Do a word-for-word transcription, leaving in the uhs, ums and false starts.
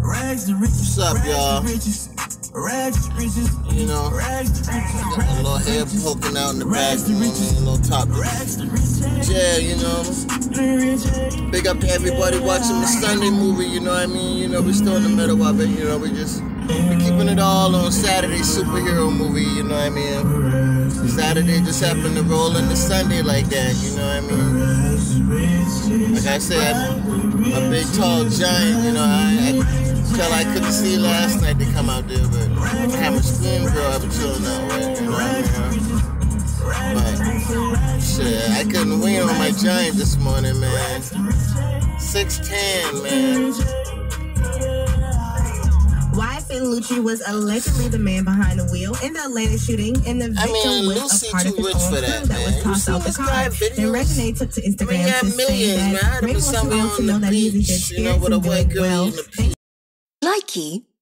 What's up, y'all? You know, got a little hair poking out in the back, you know, a little top. Yeah, you know. Big up to everybody watching the Sunday movie, you know what I mean? You know, we're still in the middle of it, you know, we just we're keeping it all on Saturday superhero movie, you know what I mean? Saturday just happened to roll into Sunday like that, you know what I mean? Like I said, I'm a big tall giant, you know, I, I felt I couldn't see last night to come out there, but I have a spoon girl I've been chilling out with, you know what I mean? But shit, I couldn't win on my giant this morning, man. six ten, man. Wyatt Lucci was allegedly the man behind the wheel in the Atlanta shooting, and the victim I mean, was Lucy a part of his too rich own for crew that, that was man. tossed out the car. Then Reginae took to Instagram I mean, to millions, say man. that I had Ray been wants somewhere all to on know the that he is in good beach, you know, spirits with a and white doing girl well. in the beach. Likey